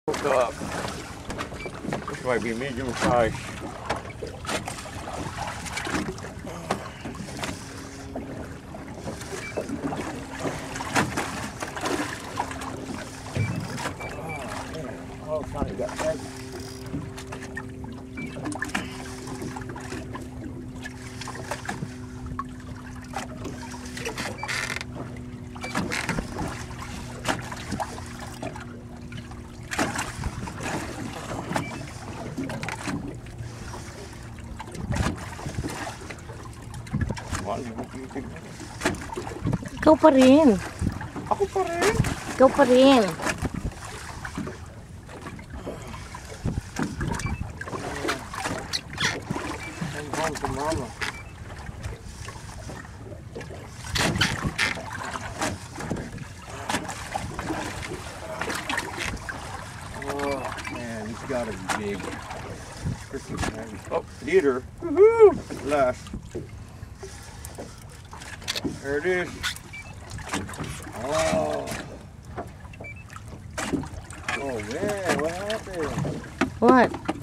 Hook up. This might be medium size. Oh, finally got that. Ikaw pa rin. Ako pa rin. Ikaw pa rin. I'm home to mama. Oh man, he's gotta be big. Oh, leader. Woohoo! At last. There it is. Oh. Oh man, what happened? What?